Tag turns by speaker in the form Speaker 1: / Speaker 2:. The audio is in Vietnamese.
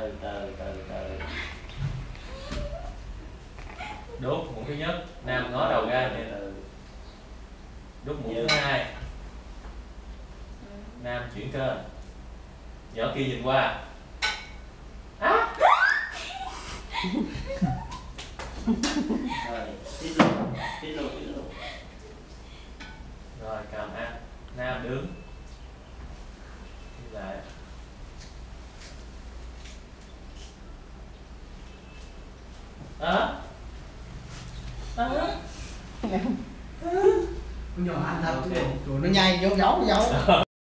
Speaker 1: từ. Đốt muỗng thứ nhất, Nam ngó đầu ra nè. Đốt muỗng thứ hai, Nam chuyển kênh. Nhỏ kia nhìn qua.
Speaker 2: Rồi, tiếp luôn.
Speaker 1: Rồi cầm ăn. Nam đứng. Đi lại.
Speaker 3: Con nhỏ ăn thật, rồi nó nhai vô giấu.